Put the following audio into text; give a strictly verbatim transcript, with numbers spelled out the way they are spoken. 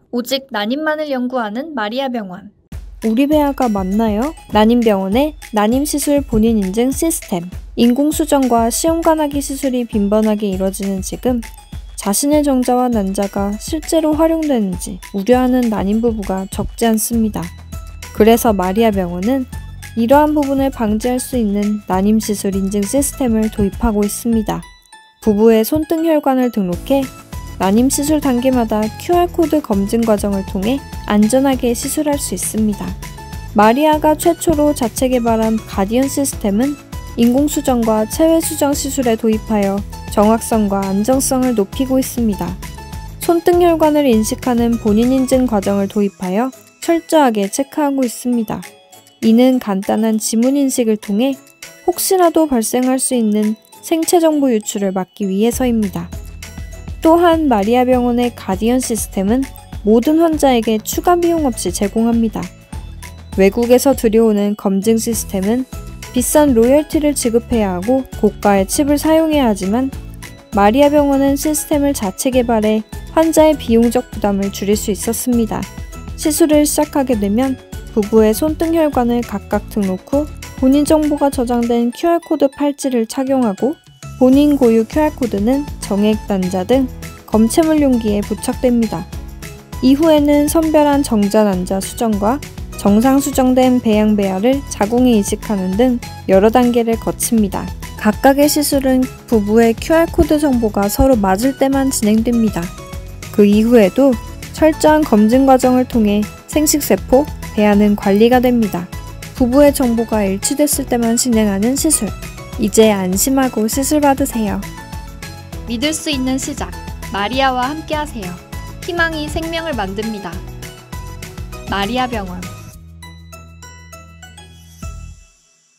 오직 난임만을 연구하는 마리아병원. 우리 배아가 맞나요? 난임병원의 난임시술 본인인증 시스템. 인공수정과 시험관하기 시술이 빈번하게 이뤄지는 지금 자신의 정자와 난자가 실제로 활용되는지 우려하는 난임 부부가 적지 않습니다. 그래서 마리아병원은 이러한 부분을 방지할 수 있는 난임시술 인증 시스템을 도입하고 있습니다. 부부의 손등 혈관을 등록해 난임시술 단계마다 큐알코드 검증 과정을 통해 안전하게 시술할 수 있습니다. 마리아가 최초로 자체 개발한 가디언 시스템은 인공수정과 체외수정 시술에 도입하여 정확성과 안정성을 높이고 있습니다. 손등 혈관을 인식하는 본인 인증 과정을 도입하여 철저하게 체크하고 있습니다. 이는 간단한 지문 인식을 통해 혹시라도 발생할 수 있는 생체 정보 유출을 막기 위해서입니다. 또한 마리아병원의 가디언 시스템은 모든 환자에게 추가 비용 없이 제공합니다. 외국에서 들여오는 검증 시스템은 비싼 로열티를 지급해야 하고 고가의 칩을 사용해야 하지만 마리아병원은 시스템을 자체 개발해 환자의 비용적 부담을 줄일 수 있었습니다. 시술을 시작하게 되면 부부의 손등 혈관을 각각 등록 후 본인 정보가 저장된 큐알코드 팔찌를 착용하고 본인 고유 큐알코드는 정액 난자 등 검체물 용기에 부착됩니다. 이후에는 선별한 정자 난자 수정과 정상 수정된 배양 배아를 자궁에 이식하는 등 여러 단계를 거칩니다. 각각의 시술은 부부의 큐알코드 정보가 서로 맞을 때만 진행됩니다. 그 이후에도 철저한 검증 과정을 통해 생식세포, 배아는 관리가 됩니다. 부부의 정보가 일치됐을 때만 진행하는 시술. 이제 안심하고 시술 받으세요. 믿을 수 있는 시작. 마리아와 함께하세요. 희망이 생명을 만듭니다. 마리아병원.